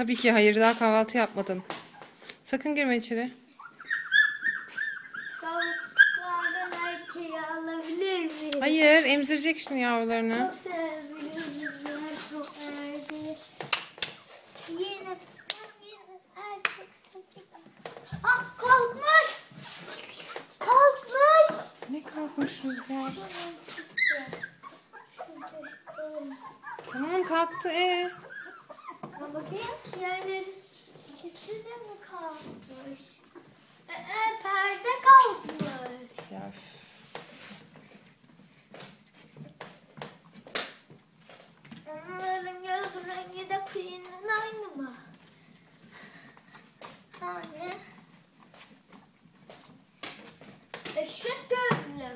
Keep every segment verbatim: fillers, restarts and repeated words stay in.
Tabii ki hayır, daha kahvaltı yapmadın. Sakın girme içeri. Tavuklardan erkeği alabilir miyim? Hayır, emzirecek şimdi yavrularını. Çok seviyorum çok erkeği. Yine, ben yine erkek seviyorum. Ah, kalkmış. Kalkmış. Ne kalkmış Rüzgar? Tamam kalktı ee. Ha, bakayım yerleri ikisi de mi kalkmış? E, e, perde kalkmış. Ya. Onların göz rengi de kıyının aynı mı? Hani? Eşek gözlüm.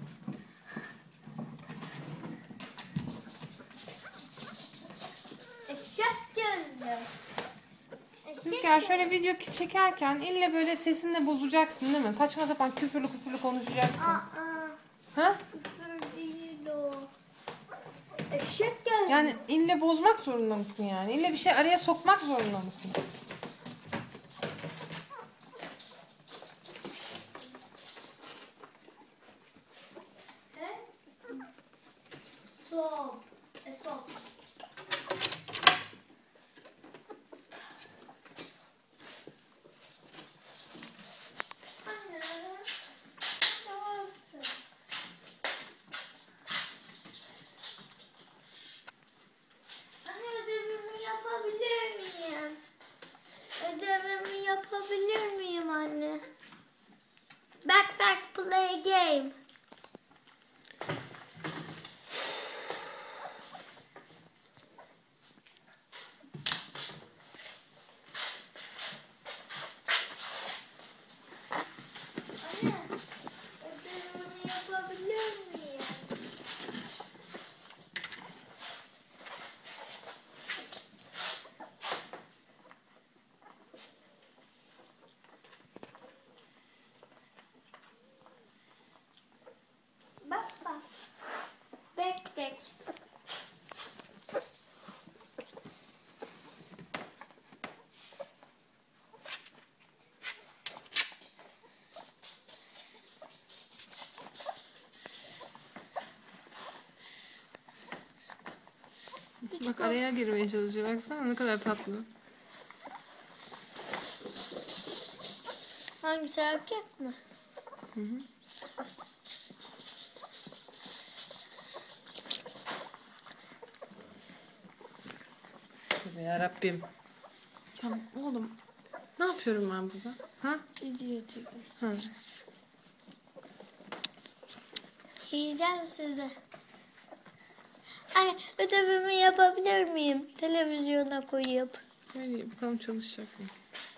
Eşek gözlüm. Eşek Rüzgar şöyle video çekerken ille böyle sesinle bozacaksın değil mi? Saçma sapan küfürlü küfürlü konuşacaksın. Aa, Ha? küfür değil o. Eşek gözlüm. Yani ille bozmak zorunda mısın yani? İlle bir şey araya sokmak zorunda mısın? He? Sop. E, sop. Anne. Ne yaptın? Anne, ödevimi yapabilir miyim? Ödevimi yapabilir miyim anne? Back back play game. Anne, ödevimi yapabilir miyim? Bak bak. Bek bek. Bak araya girmeye çalışıyor. Baksana ne kadar tatlı. Hangisi, erkek mi? Hı hı. Tövbe yarabbim. Ya oğlum ne yapıyorum ben burada? Ha? Video çekiyorsun. Ha. Yiyeceğim sizi. Anne, ödevimi yapabilir miyim? Televizyona koyup. Hadi bakalım çalışacak mı?